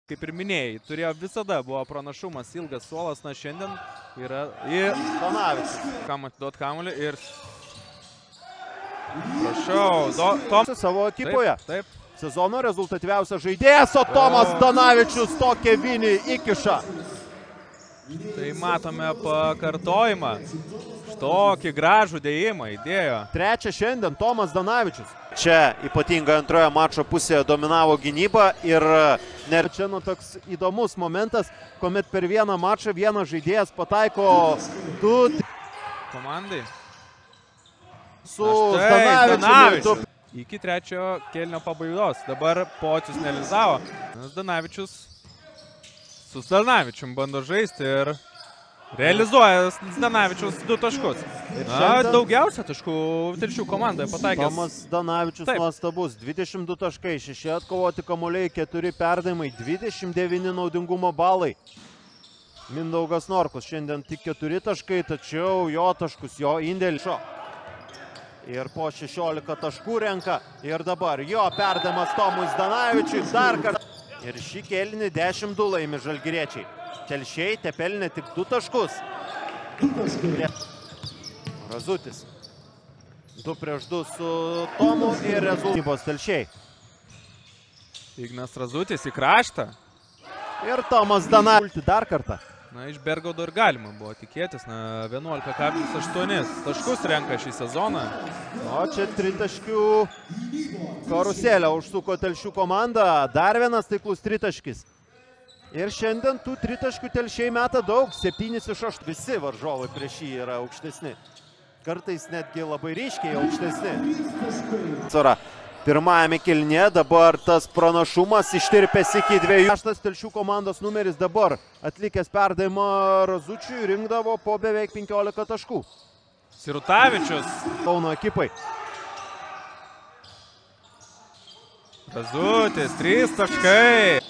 Kaip ir minėjai, turėjo visada buvo pranašumas, ilgas suolas, na šiandien yra Zdanavicius. Kam atiduot kamuolį ir... Prašau, Tomas Savo ekipoje. Taip. Sezono rezultatyviausias žaidėjas, o Tomas Zdanavicius tokią vinį įkiša. Tai matome pakartojimą. Tokį gražų dėjimą įdėjo. Trečia šiandien Tomas Zdanavicius. Čia ypatingai antroje mačo pusėje dominavo gynyba ir čia toks įdomus momentas, kuomet per vieną mačą vienas žaidėjas pataiko du komandai. Su Zdanaviciumi. Iki trečio kėlinio pabaigos. Dabar Pocius nerealizavo. Zdanavicius su Zdanavicium bando žaisti ir realizuoja Zdanavicius 2 taškus. Daugiausia taškų Telšių komandoje pataikęs. Tomas Zdanavicius nuostabus. 22 taškai, 6 atkovoti kamuoliai, 4 perdavimai, 29 naudingumo balai. Mindaugas Norkus šiandien tik 4 taškai, tačiau jo taškus, jo indėlis. Ir po 16 taškų renka. Ir dabar jo perdavimas Tomui Zdanavičiui dar kartą. Ir šį kėlinį 10-2 laimi žalgiriečiai. Telšiai tepelnė tik 2 taškus. Razutis. 2-2 su Tomu ir rezultatyvos Telšiai. Ignas Razutis į kraštą. Ir Tomas Zdanavicius dar kartą. Na, iš Bergaudo ir galima buvo tikėtis. Na, 11,8 taškus renka šį sezoną. O čia 3 taškių karuselę užsuko Telšių komanda. Dar vienas taiklus 3 taškis. Ir šiandien tų 3 taškių Telšiai meta daug. 7 iš 8. Visi varžovai prieš jį yra aukštesni. Kartais netgi labai ryškiai aukštesni. Pirmajame kėlinyje dabar tas pranašumas ištirpęs iki 2. Šeštas Telšių komandos numeris dabar atlikęs perdavimą Razučiui rinkdavo po beveik 15 taškų. Sirutavičius. Kauno ekipai. Razutis, 3 taškai.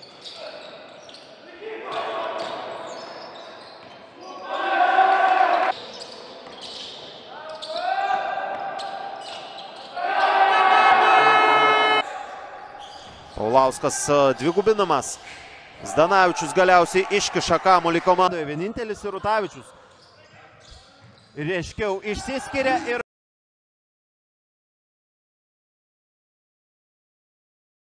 Paulauskas dvigubinamas. Zdanavičius galiausiai iškiša kamuolį komandoje. Vienintelis Sirutavičius ryškiau išsiskiria ir